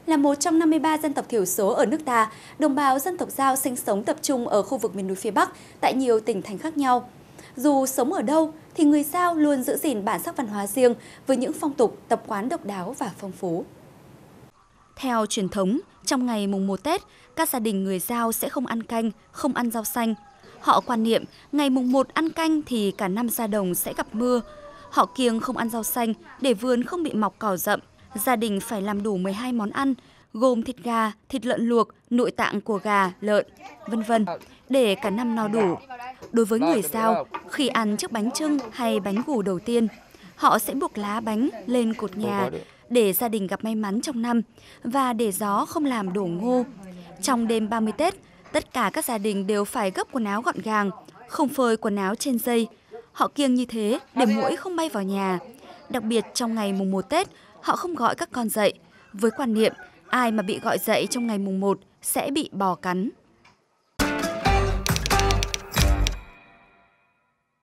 Là một trong 53 dân tộc thiểu số ở nước ta, đồng bào dân tộc Dao sinh sống tập trung ở khu vực miền núi phía Bắc tại nhiều tỉnh thành khác nhau. Dù sống ở đâu thì người Dao luôn giữ gìn bản sắc văn hóa riêng với những phong tục, tập quán độc đáo và phong phú. Theo truyền thống, trong ngày mùng 1 Tết, các gia đình người Dao sẽ không ăn canh, không ăn rau xanh. Họ quan niệm ngày mùng 1 ăn canh thì cả năm ra đồng sẽ gặp mưa. Họ kiêng không ăn rau xanh để vườn không bị mọc cỏ rậm. Gia đình phải làm đủ 12 món ăn, gồm thịt gà, thịt lợn luộc, nội tạng của gà, lợn, vân vân, để cả năm no đủ. Đối với người Dao, khi ăn chiếc bánh chưng hay bánh gù đầu tiên, họ sẽ buộc lá bánh lên cột nhà để gia đình gặp may mắn trong năm và để gió không làm đổ ngô. Trong đêm 30 Tết, tất cả các gia đình đều phải gấp quần áo gọn gàng, không phơi quần áo trên dây. Họ kiêng như thế để muỗi không bay vào nhà. Đặc biệt trong ngày mùng 1 Tết, họ không gọi các con dậy, với quan niệm ai mà bị gọi dậy trong ngày mùng 1 sẽ bị bò cắn.